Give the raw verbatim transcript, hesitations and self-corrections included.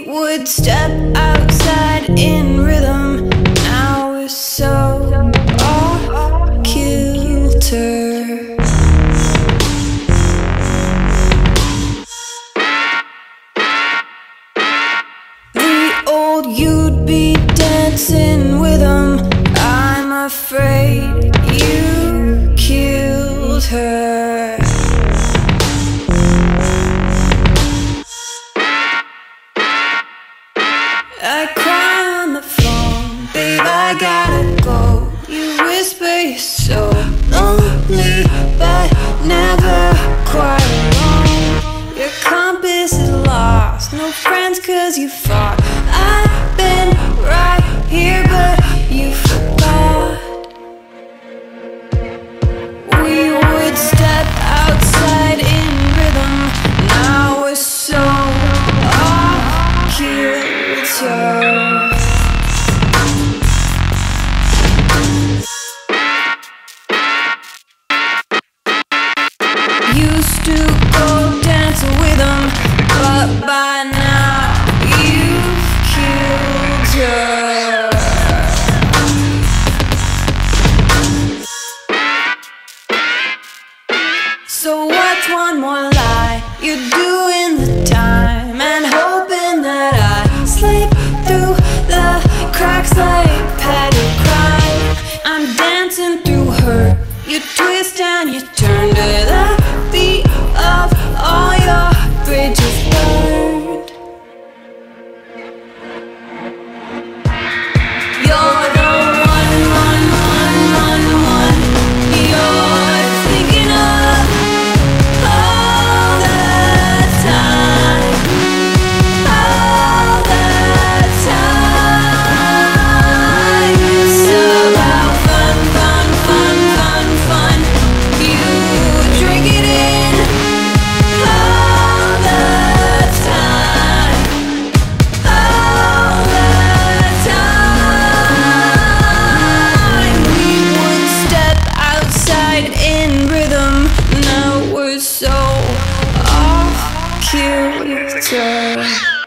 would step outside in rhythm. Now we're so off kilter. The old you'd be dancing with them. I'm afraid you killed her. I cry on the phone, babe, I gotta go. You whisper you're so lonely, but never quite alone. Your compass is lost, no friends cause you fought. I've been right here, but you forgot. We would step outside in rhythm. Now we're so off kilter. Used to go dancing with them, but by now you've killed her. So what's one more lie you're doing the time and hoping that I slip through the cracks like petty crime? I'm dancing through her. You twist and you turn to the beat of all your bridges burned. You're the one, one, one, one, one. You're thinking of all the time, all the time. It's about fun, fun, fun, fun, fun. You drink it in all the time, all the time. We would step outside in rhythm. Now we're so off kilter.